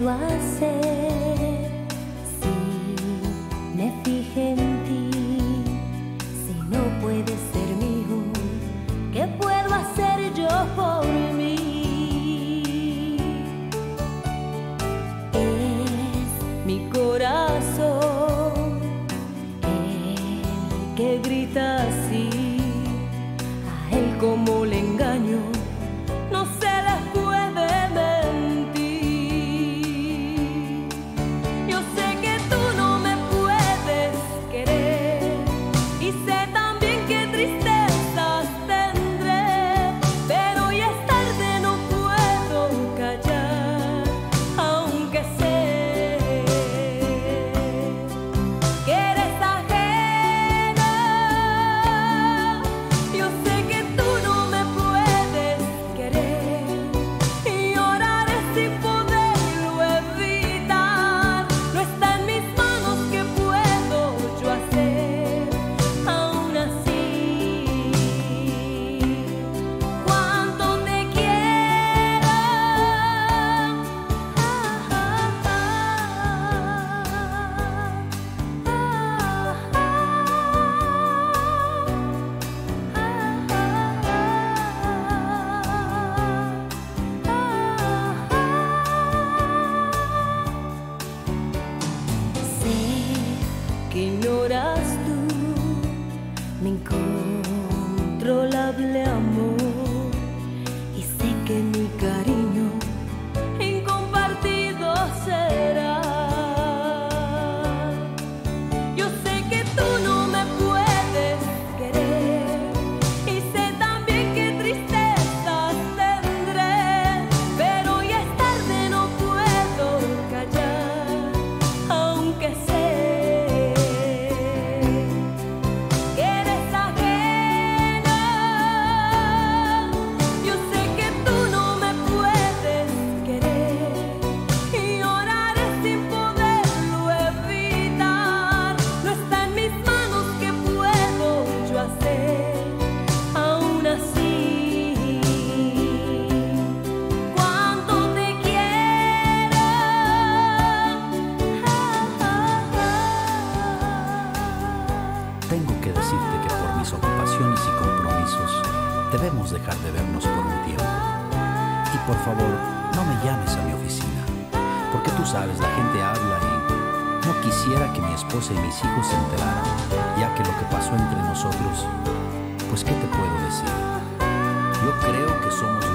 puedo hacer si me fijé en ti? Si no puedes ser mío, ¿qué puedo hacer yo por mí? Es mi corazón el que grita así. A él como le engaño, no se le puede mentir. Yo sé que tú no me puedes querer y sé también que tristezas tendré, pero ya es tarde, no puedo callar, aunque sé que eres ajena. Yo sé que tú no me puedes querer y lloraré sin poderlo evitar. No está en mis manos, ¿qué puedo yo hacer? Aún así, cuánto te quiero. Sé que ignoras tú mi incontrolable amor y sé que mi cariño incompartido será. Yo sé que tú no me puedes querer y sé también que tristezas tendré, pero ya es tarde, no puedo callar, aunque sé que eres ajena. Yo sé que tú no me puedes querer y lloraré sin poderlo evitar. No está en mis manos, ¿qué puedo yo hacer? Aún así, cuánto te quiero. Tengo que decirte que por mis ocupaciones y compromisos debemos dejar de vernos por un tiempo. Y por favor, no me llames a mi oficina, porque tú sabes, la gente habla y no quisiera que mi esposa y mis hijos se enteraran, ya que lo que pasó entre nosotros, pues ¿qué te puedo decir? Yo creo que somos